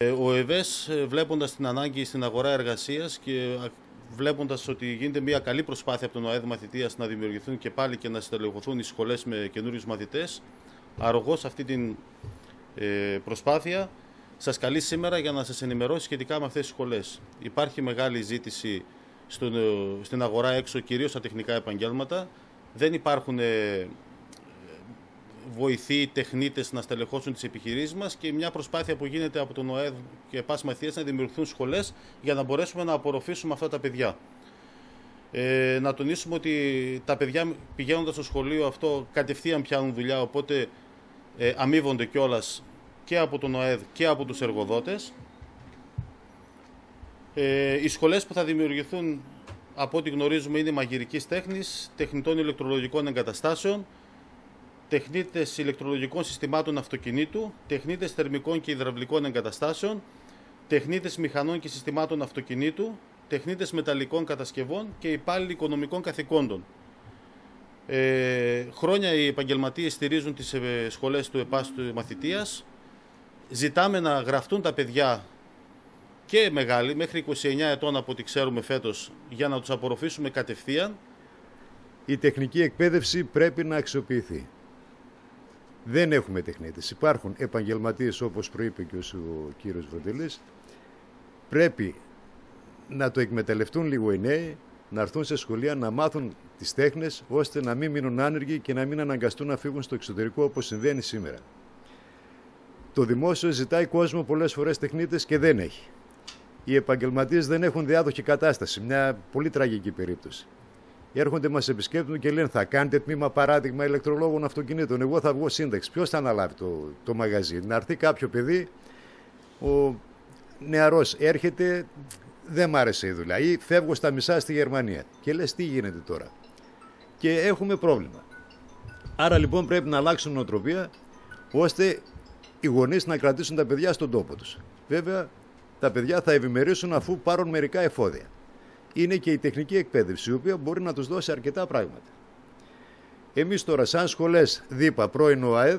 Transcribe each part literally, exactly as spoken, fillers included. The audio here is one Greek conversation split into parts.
Ο ΕΒΕΣ, βλέποντας την ανάγκη στην αγορά εργασίας και βλέποντας ότι γίνεται μια καλή προσπάθεια από τον ΟΑΕΔ Μαθητείας να δημιουργηθούν και πάλι και να στελεχωθούν οι σχολές με καινούριους μαθητές, αρρωγώς αυτή την προσπάθεια σας καλεί σήμερα για να σας ενημερώσει σχετικά με αυτές τις σχολές. Υπάρχει μεγάλη ζήτηση στον, στην αγορά έξω, κυρίως στα τεχνικά επαγγέλματα. Δεν υπάρχουν βοηθοί, τεχνίτες να στελεχώσουν τις επιχειρήσεις μας και μια προσπάθεια που γίνεται από τον ΟΑΕΔ και ΕΠΑΣ Μαθητείας να δημιουργηθούν σχολές για να μπορέσουμε να απορροφήσουμε αυτά τα παιδιά. Ε, να τονίσουμε ότι τα παιδιά πηγαίνοντας στο σχολείο αυτό κατευθείαν πιάνουν δουλειά, οπότε ε, αμείβονται κιόλας και από τον ΟΑΕΔ και από τους εργοδότες. Ε, οι σχολές που θα δημιουργηθούν, από ό,τι γνωρίζουμε, είναι μαγειρικής τέχνης, τεχνητών ηλεκτρολογικών εγκαταστάσεων, τεχνίτες ηλεκτρολογικών συστημάτων αυτοκινήτου, τεχνίτες θερμικών και υδραυλικών εγκαταστάσεων, τεχνίτες μηχανών και συστημάτων αυτοκινήτου, τεχνίτες μεταλλικών κατασκευών και υπάλληλοι οικονομικών καθηκόντων. Ε, χρόνια οι επαγγελματίες στηρίζουν τις ε, σχολές του ΕΠΑΣ του Μαθητείας. Ζητάμε να γραφτούν τα παιδιά και μεγάλοι, μέχρι είκοσι εννέα ετών από ό,τι ξέρουμε φέτος, για να τους απορροφήσουμε κατευθείαν. Η τεχνική εκπαίδευση πρέπει να αξιοποιηθεί. Δεν έχουμε τεχνίτες. Υπάρχουν επαγγελματίες, όπως προείπε και ο κύριος Βροντήλης. Πρέπει να το εκμεταλλευτούν λίγο οι νέοι, να έρθουν σε σχολεία, να μάθουν τις τέχνες, ώστε να μην μείνουν άνεργοι και να μην αναγκαστούν να φύγουν στο εξωτερικό, όπως συμβαίνει σήμερα. Το δημόσιο ζητάει κόσμο πολλές φορές τεχνίτες και δεν έχει. Οι επαγγελματίες δεν έχουν διάδοχη κατάσταση. Μια πολύ τραγική περίπτωση. Έρχονται, μας επισκέπτουν και λένε: θα κάνετε τμήμα, παράδειγμα, ηλεκτρολόγων αυτοκινήτων. Εγώ θα βγω σύνταξη. Ποιος θα αναλάβει το, το μαγαζί? Να έρθει κάποιο παιδί, ο νεαρός έρχεται, δεν μ' άρεσε η δουλειά. Ή φεύγω στα μισά στη Γερμανία. Και λες: τι γίνεται τώρα? Και έχουμε πρόβλημα. Άρα λοιπόν πρέπει να αλλάξουν νοοτροπία, ώστε οι γονείς να κρατήσουν τα παιδιά στον τόπο τους. Βέβαια, τα παιδιά θα ευημερήσουν αφού πάρουν μερικά εφόδια. Είναι και η τεχνική εκπαίδευση, η οποία μπορεί να τους δώσει αρκετά πράγματα. Εμείς τώρα, σαν σχολές ΔΥΠΑ, πρώην ΟΑΕΔ,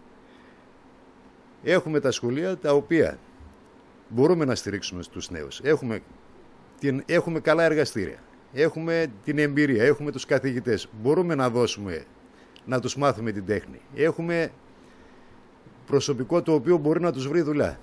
έχουμε τα σχολεία τα οποία μπορούμε να στηρίξουμε στους νέους. Έχουμε, την, έχουμε καλά εργαστήρια, έχουμε την εμπειρία, έχουμε τους καθηγητές. Μπορούμε να δώσουμε, να τους μάθουμε την τέχνη. Έχουμε προσωπικό το οποίο μπορεί να τους βρει δουλειά.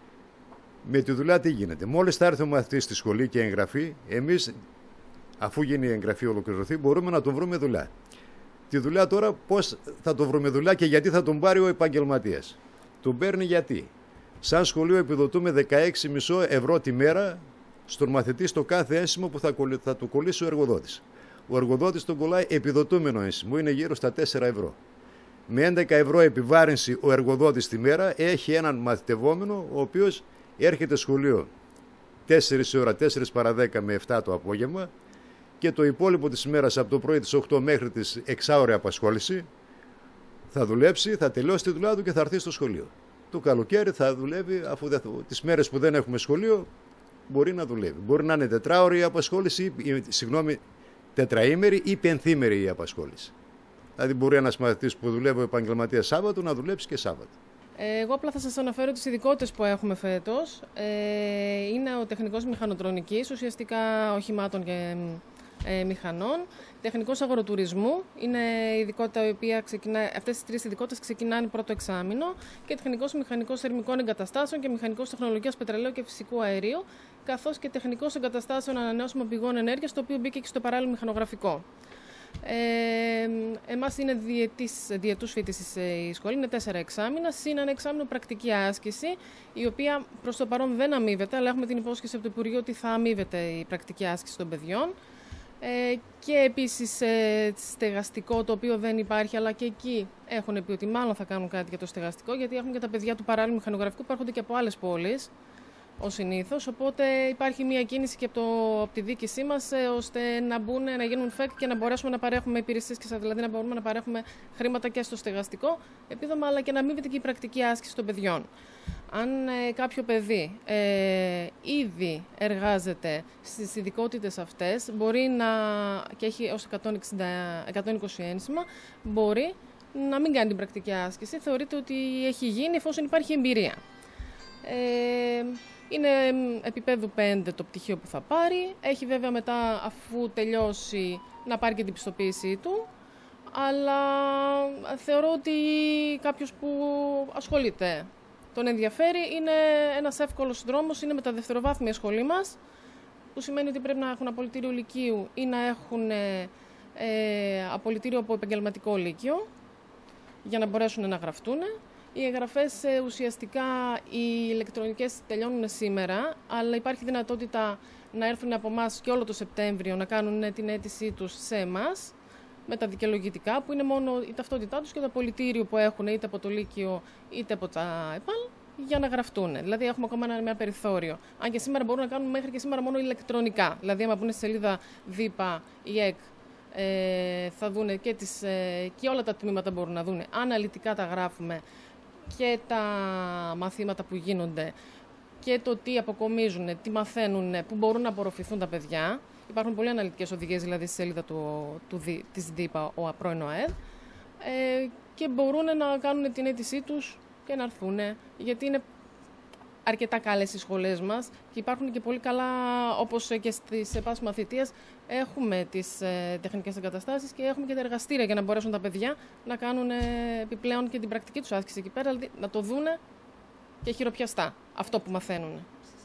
Με τη δουλειά τι γίνεται? Μόλις θα έρθει ο μαθητής στη σχολή και εγγραφή, εμείς, αφού γίνει η εγγραφή ολοκληρωθεί, μπορούμε να τον βρούμε δουλειά. Τη δουλειά τώρα πώς θα τον βρούμε δουλειά και γιατί θα τον πάρει ο επαγγελματίας? Τον παίρνει γιατί? Σαν σχολείο επιδοτούμε δεκαέξι κόμμα πέντε ευρώ τη μέρα στον μαθητή στο κάθε ένσημο που θα, θα του κολλήσει ο εργοδότης. Ο εργοδότης τον κολλάει επιδοτούμενο ένσημο, είναι γύρω στα τέσσερα ευρώ. Με έντεκα ευρώ επιβάρυνση ο εργοδότης τη μέρα έχει έναν μαθητευόμενο, ο οποίος έρχεται σχολείο τέσσερις ώρα, τέσσερα παρά δέκα με επτά το απόγευμα και το υπόλοιπο της ημέρας από το πρωί τις οκτώ μέχρι τις εξάωρη απασχόληση θα δουλέψει, θα τελειώσει τη δουλειά του και θα έρθει στο σχολείο. Το καλοκαίρι θα δουλεύει, αφού δεν, τις μέρες που δεν έχουμε σχολείο μπορεί να δουλεύει. Μπορεί να είναι τετράωρη η απασχόληση, ή, συγγνώμη, τετραήμερη ή πενθήμερη η απασχόληση. Δηλαδή μπορεί ένας μαθητής που δουλεύει ο επαγγελματίας Σάββατο να δουλέψει και Σάββατο. Εγώ απλά θα σας αναφέρω τις ειδικότητες που έχουμε φέτος. Ε, είναι ο τεχνικός μηχανοτρονικής, ουσιαστικά οχημάτων και ε, μηχανών. Τεχνικός αγροτουρισμού, είναι η ειδικότητα η οποία ξεκινά, αυτές τις τρεις ειδικότητες ξεκινάνε πρώτο εξάμηνο. Και τεχνικός μηχανικός θερμικών εγκαταστάσεων και μηχανικός τεχνολογίας πετρελαίου και φυσικού αερίου, καθώς και τεχνικός εγκαταστάσεων ανανεώσιμων πηγών ενέργειας, το οποίο μπήκε και στο παράλληλο μηχανογραφικό. Ε, εμάς είναι διετής, διετούς φοιτησης η σχολή, είναι τέσσερα εξάμηνα, συν ένα εξάμηνο πρακτική άσκηση, η οποία προς το παρόν δεν αμείβεται, αλλά έχουμε την υπόσχεση από το Υπουργείο ότι θα αμείβεται η πρακτική άσκηση των παιδιών. Ε, και επίσης ε, στεγαστικό, το οποίο δεν υπάρχει, αλλά και εκεί έχουν πει ότι μάλλον θα κάνουν κάτι για το στεγαστικό, γιατί έχουν και τα παιδιά του παράλληλου μηχανογραφικού που έρχονται και από άλλες πόλεις, ως συνήθως, οπότε υπάρχει μια κίνηση και από, το, από τη διοίκησή μας, ε, ώστε να μπουν, να γίνουν φεκ και να μπορέσουμε να παρέχουμε υπηρεσίες, και δηλαδή να μπορούμε να παρέχουμε χρήματα και στο στεγαστικό επίδομα, αλλά και να αμείβεται και η πρακτική άσκηση των παιδιών. Αν ε, κάποιο παιδί ε, ήδη εργάζεται στις ειδικότητες αυτές, μπορεί να, και έχει ως εκατόν εξήντα, εκατόν είκοσι ένσημα, μπορεί να μην κάνει την πρακτική άσκηση. Θεωρείται ότι έχει γίνει εφόσον υπάρχει εμπειρία. Ε, είναι επίπεδου πέντε το πτυχίο που θα πάρει. Έχει βέβαια μετά, αφού τελειώσει, να πάρει και την πιστοποίησή του. Αλλά θεωρώ ότι κάποιος που ασχολείται, τον ενδιαφέρει, είναι ένας εύκολος δρόμος, είναι με τα δευτεροβάθμια σχολή μας, που σημαίνει ότι πρέπει να έχουν απολυτήριο λυκείου ή να έχουν ε, απολυτήριο από επαγγελματικό λύκειο για να μπορέσουν να γραφτούν. Οι εγγραφές ε, ουσιαστικά οι ηλεκτρονικές τελειώνουν σήμερα, αλλά υπάρχει δυνατότητα να έρθουν από εμάς και όλο το Σεπτέμβριο να κάνουν την αίτησή τους σε εμάς με τα δικαιολογητικά, που είναι μόνο η ταυτότητά τους και το απολυτήριο που έχουν είτε από το Λύκειο είτε από τα ΕΠΑΛ για να γραφτούν. Δηλαδή έχουμε ακόμα ένα, ένα περιθώριο. Αν και σήμερα μπορούν να κάνουν μέχρι και σήμερα μόνο ηλεκτρονικά. Δηλαδή, άμα μπουν στη σελίδα ΔΥΠΑ ή ΕΚ, ε, θα δούνε και, τις, ε, και όλα τα τμήματα μπορούν να δούνε. Αναλυτικά τα γράφουμε και τα μαθήματα που γίνονται και το τι αποκομίζουν, τι μαθαίνουν, που μπορούν να απορροφηθούν τα παιδιά. Υπάρχουν πολύ αναλυτικές οδηγίες, δηλαδή στη σελίδα του, του, της ΔΥΠΑ, ο πρώην ΟΕΔ, ε, και μπορούν να κάνουν την αίτησή τους και να έρθουν, γιατί είναι αρκετά καλές οι σχολές μας και υπάρχουν και πολύ καλά, όπως και στις ΕΠΑΣ μαθητείας, έχουμε τις ε, τεχνικές εγκαταστάσεις και έχουμε και τα εργαστήρια για να μπορέσουν τα παιδιά να κάνουν ε, επιπλέον και την πρακτική τους άσκηση εκεί πέρα, δηλαδή να το δούνε και χειροπιαστά αυτό που μαθαίνουν.